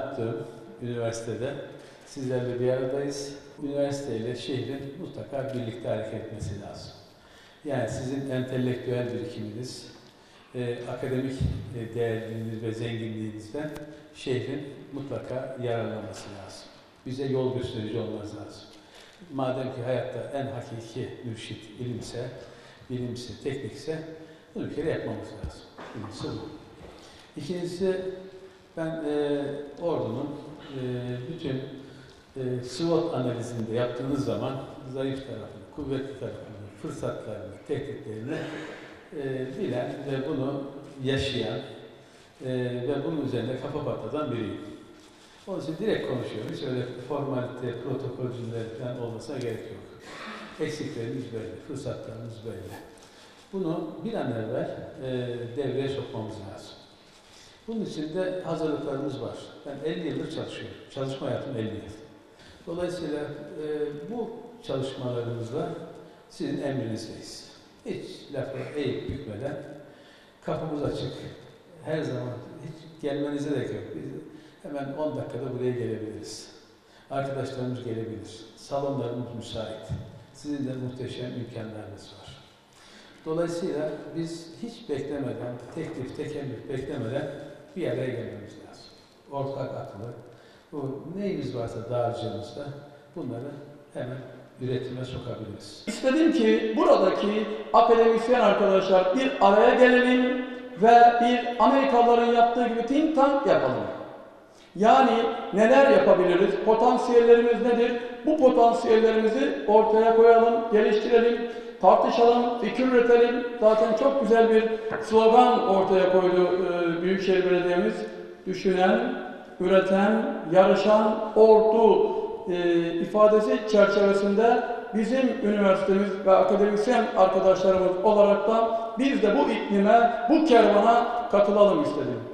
yaptığım üniversitede sizlerle bir aradayız. Üniversiteyle şehrin mutlaka birlikte hareket etmesi lazım. Yani sizin entelektüel birikiminiz, akademik değerliliğiniz ve zenginliğinizden şehrin mutlaka yararlanması lazım. Bize yol gösterici olmanız lazım. Madem ki hayatta en hakiki mürşit ilimse, bilimse, teknikse bunu bir kere yapmamız lazım. Birincisi bu. İkincisi, ben ordunun bütün SWOT analizinde yaptığınız zaman zayıf tarafını, kuvvetli tarafını, fırsatlarını, tehditlerini bilen ve bunu yaşayan ve bunun üzerinde kafa patlatan biriyim. Onun için direkt konuşuyorum. Hiç öyle formalite, protokol cümleleri falan olmasına gerek yok. Eksiklerimiz böyle, fırsatlarımız böyle. Bunu bir an evvel devreye sokmamız lazım. Bunun için de hazırlıklarımız var. Ben 50 yıldır çalışıyorum. Çalışma hayatım 50 yıl. Dolayısıyla bu çalışmalarımızla sizin emrinizdeyiz. Hiç lafı eğip bükmeden kapımız açık. Her zaman hiç gelmenize de yok. Biz hemen 10 dakikada buraya gelebiliriz. Arkadaşlarımız gelebilir. Salonlarımız müsait. Sizin de muhteşem imkanlarınız var. Dolayısıyla biz hiç beklemeden, teklif, tekellüf beklemeden bir araya gelmemiz lazım. Ortak aklı, bu neyimiz varsa dağarcığımızda bunları hemen üretime sokabiliriz. İstedim ki buradaki akademisyen arkadaşlar bir araya gelelim ve bir Amerikalıların yaptığı gibi think tank yapalım. Yani neler yapabiliriz, potansiyellerimiz nedir? Bu potansiyellerimizi ortaya koyalım, geliştirelim, tartışalım, fikir üretelim. Zaten çok güzel bir slogan ortaya koydu Büyükşehir Belediye'miz. Düşünen, üreten, yarışan ordu ifadesi çerçevesinde bizim üniversitemiz ve akademisyen arkadaşlarımız olarak da biz de bu iklime, bu kervana katılalım istedim.